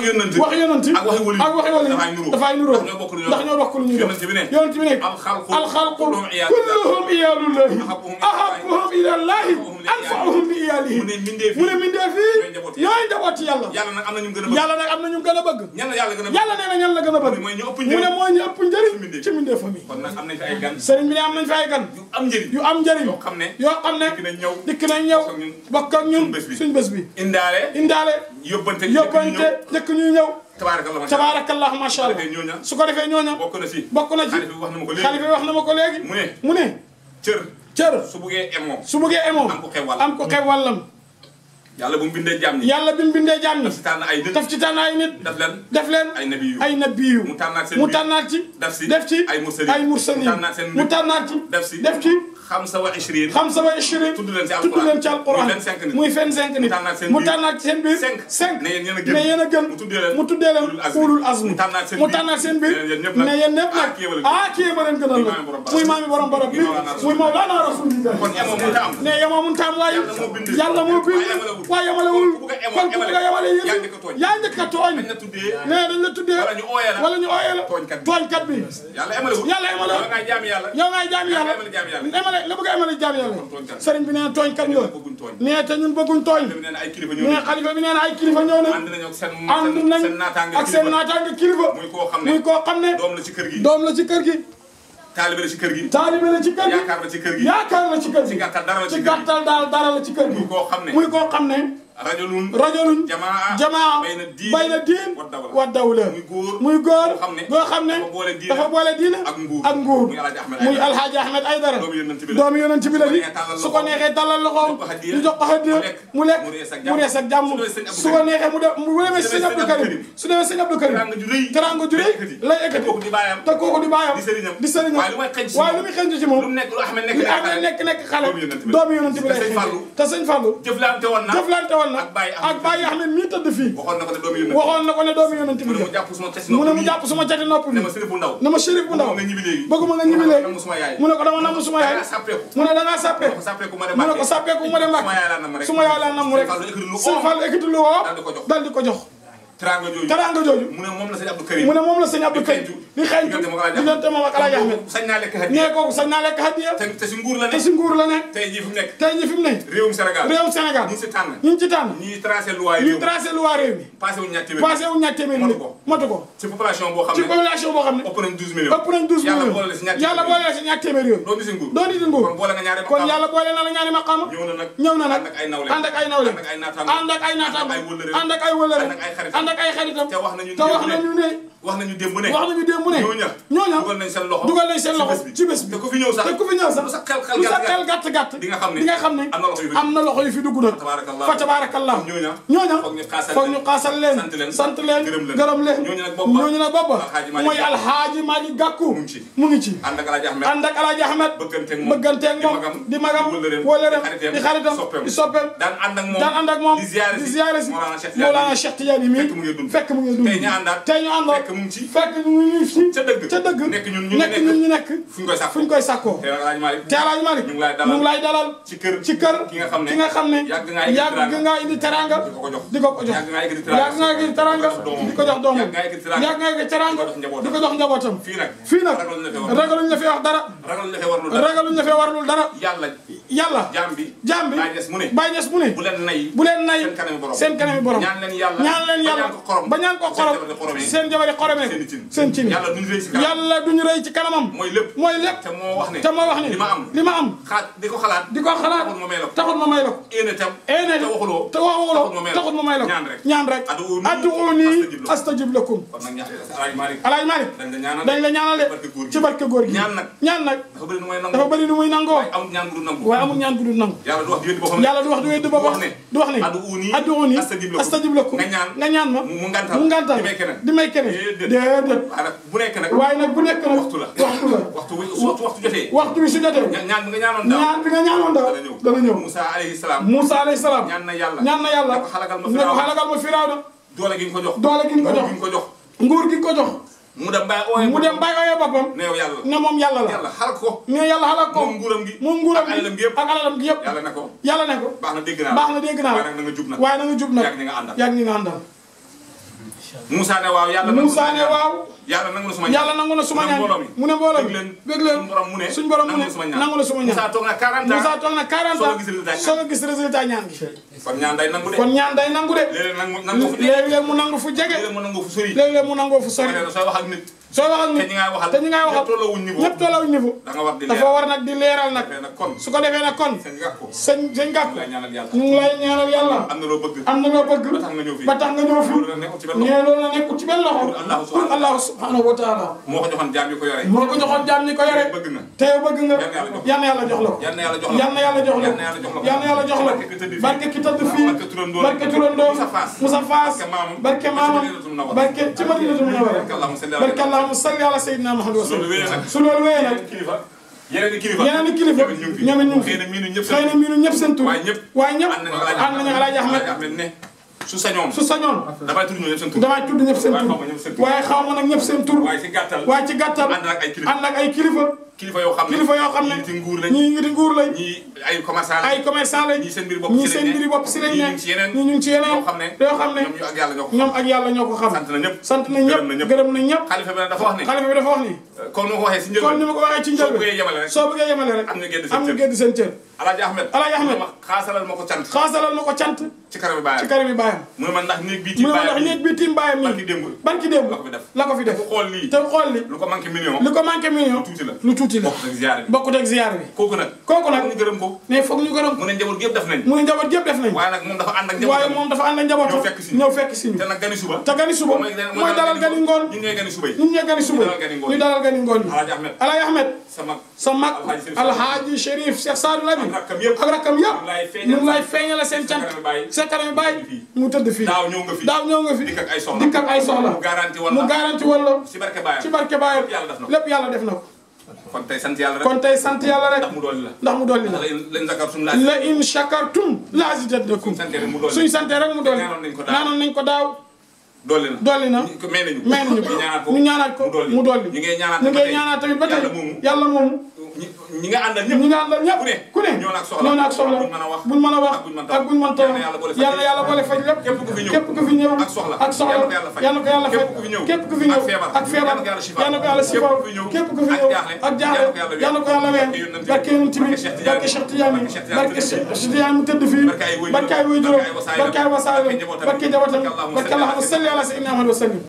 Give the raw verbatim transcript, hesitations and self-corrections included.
yonent wax yonent ak waxi wali ak waxi wali dafay nuroo ndax ñoo bokk lu ñuy def yonent bi ne alxalqu kulluhum iyaalullahi ahabbuhum ilallahi anfa'uhum li iyaalihi mu ne mindee fii ñooy njabooti yàlla yàlla nag am na ñu gën a bëgg yàlla nag am na ñu gën a bëgg yàlla nee na ñan la gën a bëgg mu ne mooy ñu ëpp njëriñ ci mindee famille kon nag am nañ fi ay gan sëriñ bi ne am nañ fi ay gan yu am njëriñ yu am njëriñ yoo xam ne yoo xam ne dikk nañ ñëw dikk nañ ñëw bokk ak ñun suñ bés bi indaale indaale yóbbante yóbbante njëkk ñuy ñëw tabaarakallah tabaarakallah macha allah su ko defee ñooña bokk na ci bokk na ci xalifa bi wax na ma ko léegi mu ne mu ne cër cër su buggee emoo su buggee emoo am ko xew wàll am ko xew wàllam yàlla bu mu bindee jàmm ñi yàlla bi mu bindee jàmm ñi daf ci tànn ay nit daf ci tànn ay nit daf leen def leen ay nabiyu ay nabiyu mu tànnaat seen mu tànnaat ci def ci def ci ay mursalin ay mursalin mu tànnaat ci def ci def ci xamsa wa ishrin xamsa wa ishrin tudd leen ci tudd leen ci alquran muy vingt-cinq nit mu tànnaat ci seen biir cinq ne yéen a ne yéen a gën mu tuddee leen ulul azmi mu tànnaat seen biir ne yéen ñëpp nag ah kii ma leen gënal la muy maami borom borom bi muy Mawlana Rasulillah ne yemoo mun taam waaye yàlla moo bind waaye yemalewul kon ku nga yemale yéen yaa njëkk a tooñ ne dañ la tuddee wala ñu ooyee la tooñkat bi yàlla yemalewul yow ngay jaami yàlla emale la bëgg a emale jaami yàlla sëriñ bi nee na tooñkat nga nee te ñun bëgguñ tooñ nee xalifa bi nee na ay kilifa ñëw nañ ànd nañ ak seen naataange kilifa muy koo xam ne doom la ci kër gi doom la ci kër gi taalibe la ci kër gi taalibe la ci kër gi yaakaar la ci kër gi yaakaar la ci kër gi ci gàttal dara la ci ci gàttal daal dara la ci kër gi muy koo xam ne muy koo xam ne rajulun rajulun jamaa jamaa bayna diin wa dawla muy góor muy góor boo xam ne dafa boole diine ak nguur muy alhaaji Ahmed Aidara doomu yonent bi la di su ko neexee dalal loxoom ñu jox ko hadiya mu lekk mu rees ak jàmm su ko neexee mu def mu demee sëñ Abdou Karim su demee sëñ Abdou Karim teranga ju rëy lay ekkati te kooku di baayam di sëriñam waaye lu muy xënj ci moom li Ahmed nekk nekk xale doomu yonent bi lay xënj te sëñ Fallou jëflante woon ak Baye Ahmed mii tëdd fii waxoon na ko ne doomu yonent bi mu ne mu jàpp suma cati nopp bi ne ma shérif bu ndaw bëgguma nga ñibbi léegi mu ne ko dama namm suma yaay mu ne da ngaa sàppeeku mu ne ko sàppeeku mu dem Mbàkke suma yaay laa namm rek sëñ Fall ekkiti lu woo dal di ko jox teranga jooju teranga jooju mu ne moom la sëñ Abdou Karim mu ne moom la sëñ Abdou Karim di xëy diggante moom ak Alaaji Ahmed sañ naa lekk hadiya nee kooku sañ naa lekk hadiya te si nguur la ne te si nguur la ne tey jii fi mu nekk tey jii fi mu ne réewum Sénégal réewum Sénégal ñu si tànn ñu ci tànn ñuy tracé loi ñuy tracé loi réew mi passé wu ñaar téeméer passé wu ñaar téeméer motu ko motu ko ci population boo xam ci ne population boo xam ne ëpp nañ douze millions ëpp nañ douze millions yàlla boole la si ñaar téeméer yooyu doon di si nguur doon di si nguur kon boole nga ñaari kon yàlla boole na la ñaari maqaama ñëw na nag ñëw na nag ànd ak ay nawle ànd ak ay nawle ànd ak ay naataango ànd ak ay wëllëre ànd ak ay wëllëre ànd ak ay xaritam te wax nañu te wax nañu ne wax nañu démb ne wax nañu démb ne ñooña ñooña dugal nañ seen loxo dugal nañ seen loxo ci bés bi te ku fi ñëw sax te ku fi ñëw sax lu sa xel xel lu sa xel gàtt gàtt di nga xam ne di nga xam ne am na loxo yu fi dugg nag fa tabaarakallah ñooña ñooña foog foog ñu xaasal leen sant leen gërëm leen ñooñu nag boppa mooy alhaaji Malick Gakou mu ngi ci ànd ak Alaaji Ahmed ànd ak Alaaji Ahmed bëgganteeg moom di magam wóolereem di xaritam di soppeem daan ànd ak moom daan ànd ak moom di ziyaare si Mawlana Cheikh Tidiane mi fekk mu ngi dund tey ñu àndaat tey ñu àndoon fekk mu ngi ci fekk ñu ngi ci ca dëgg ca dëgg nekk ñun ñu nekk ñun ñu nekk fu ñu koy sàkkoo fu ñu koy sàkkoo te Alaaji Malick te Alaaji Malick ñu ngi lay dalal ñu ngi lay dalal ci kër ci kër ki nga xam ne ki nga xam ne yàgg ngaa indi teranga di ko ko jox di ko ko jox yàgg ngaa indi yàgg ngaa indi teranga di ko jox doomam yàgg ngaa indi teranga di ko jox njabootam fii nag fii nag ragaluñ la fi wax dara ragaluñ la fi warlul dara yàlla yàlla jaam bi jaam bi Baay Ñas mu ne Baay Ñas mu ne bu leen nay bu leen nay seen kanami borom seen kanami borom ñaan leen yàlla ñaan leen yàlla ba ñaan ko xorom seen jabari xoromee seen cin yàlla duñu rëy ci kanam yàlla duñu rëy ci kanamam mooy lépp mooy lépp te moo wax ne te moo wax ne li ma am li ma am xaat di ko xalaat di ko xalaat taxul ma may la ko taxul ma may la ko éene tam éene te waxuloo te waxuloo taxul ma may la ko ñaan rek ñaan rek ad'uuni astajib lakum kon nag Alaaji Malick Alaaji Malick dañ la ñaanal dañ la ñaanal de ci barke góor gi ñaan nag ñaan nag dafa bëri nu muy nangu dafa bëri nu muy nangoo amul ñaan gu dul nangu waaye amul ñaan gu dul nangu yàlla du wax di weddi boppam yàlla du wax du weddi boppam du wax ne ad'uuni ad'uuni astajib astajib lakum nga ñaan nga ñaan ma mu ngantal mu ngantal di may keneen di may keneen déedéet bu nekk nag waaye nag bu nekk nag waxtu la waxtu la waxtu waxtu waxtu jotee waxtu bi su jotee ñaan bi nga ñaanoon daaw ñaan bi nga ñaanoon daaw dana ñëw Moussa alayhi salaam Moussa alayhi salaam ñaan na yàlla ñaan na yàlla ne ko xalagal ma ne ko xalagal ma Firawna doole gi nga ko jox doole gi nga ko jox gi nga ko jox nguur gi nga ko jox mu dem bàyyi ooyee mu dem bàyyi ooyee boppam ne yow yàlla ne moom yàlla la yàlla xalak ko ne yàlla xalak ko moom nguuram gi moom nguuram ak alalam gi yëpp ak alalam gi yëpp yàlla ne ko yàlla ne ko baax na dégg naa baax na dégg naa waaye nag na nga jub nag waaye na nga jub nag yàgg ñi nga àndal yàgg ñi nga àndal Moussa ne waaw yàlla Moussa ne waaw yàlla nangu na suma ñaan yàlla nangu na suma ñaan mu ne mbooloo mi bëgg leen suñ borom mu ne nangu na suma ñaan Moussa toog na quarante ans Moussa toog na quarante ans soo nga gis résultat ñaan gi kon ñaan day nangu de kon ñaan day nangu de léeg-léeg mu nangu fu jege léeg-léeg mu nangu fu sori léeg-léeg mu nangu fu sori sooy wax ak nit soo wax ak nit te ñi ngay waxal ñëpp tollawuñ niveau dafa war nag di leeral nag su ko defee nag kon sëñ sëñ gàkku ñu ngi lay ñaanal yàlla am na loo bëgg am na loo bëgg ba tax nga ñëw fi ñee loolu na nekkul ci benn loxo pour Allah subhanahu wa taala moo ko joxoon jaam ñi ko yore moo ko joxoon jaam ñi ko yore te yow bëgg nga yal na yàlla jox la ko yal na yàlla jox yal na yàlla jox la ko yal na yàlla jox la ko barke ki tëdd fii barke turandoo Moussa Fass barke maamam barke ci Madinatul Munawwara barke allahumma salli ala sayyidina Muhammad wa sallam su loolu wéyee nag yeneen i kilifa yeneen i kilifa ñoom it ñu ngi fi xëy na miinu ñëpp seen tur waaye ñëpp ànd nañu Alaaji Ahmed ne su sañoon su sañoon damay tudd ñëpp seen tur damay tudd ñëpp seen tur waaye xaw ma nag ñëpp seen tur waaye ci gàttal waaye ci gàttal ànd ak ay kilifa ànd ak ay kilifa kilifa yoo xam ne kilifa yoo xam ne ñii nguur lañ ñii ngi di nguur lañ ñii ay commerçant lañ ay commerçant lañ ñii seen mbiri bopp ñii seen mbiri bopp si lañ ne ñii ñu ngi ci yeneen yoo xam ne ñoom ak yàlla ñoo ko xam sant na ñëpp sant na ñëpp gërëm na ñëpp xalifa bi dafa wax ni xalifa bi dafa wax ni comme ni ma ko waxee si njël comme ni ma ko waxee ci njël soo bëggee yemale rek am nga gédd seen cër Alaaji Ahmed Alaaji Ahmed xaasalal ma ko cant xaasalal ma ko cant ci kanam baayam ci kanam baayam mu ne ma ndax néeg bii mu ne ma ndax néeg bii tiim baayam barki démb barki démb la ko fi def xool lii te xool li lu ko manqué million lu ko manqué million tuuti la lu tuuti la bokkut ak ziyaar bi kooku nag kooku nag ñu gërëm ko mais foog ñu gërëm mu ne njaboot yëpp def nañ mu ne njaboot yëpp def nañ waaye nag moom dafa ànd ak njaboot waaye moom dafa ànd ak njaboot ñëw fekk si ñu te nag gani suba te gani suba mooy dalal gani ngoon ñun ñooy gani suba yi ñun ñooy gani suba ñu dalal gani ngoon yi Alaaji Ahmed sa mag Alhaaji Chérif Cheikh Sadou Labi ak rakkam yëpp ñu lay feeñale seen cant seen kanam bàyyi mu tëdd fii daaw ñëw nga fi daaw ñëw nga fi dikk ak ay soxla dikk ak ay soxla mu garanti woon mu garanti woon la ci barke baayam ci barke baayam lépp yàlla def na ko kon tey sant yàlla rek kon tey sant yàlla rek ndax mu dolli la ndax mu dolli la leen zakartum la in shakartum la azidannakum suñ sante rek mu dolli naanoon nañ ko daaw dolli na dolli na may nañu may nañu ñu ñaanaat ko mu dolli ñu ngi ñaanaat tamit ba tey yàlla moomu ñi nga àndal ñëpp ñi nga àndal ñëpp ku ne ñoo naag soxla ñoo naag soxla buñ mën a wax ak buñ mën taw yàlla yàlla boole faj lépp képp ku fi ñëw ak soxla yàlla ko yàlla faj képp ku fi ñëw ak feebar yàlla ko yàlla sifaw képp ku fi ñëw ak jaaxle yàlla ko yàlla ween barke yonent bi barke Cheikh Tidiane barke Cheikh Tidiane mu tëdd fii barke ay way juróom barke ay wasaayam barke njabootam barke Allahumma salli ala sayyidina Muhammad wa sallim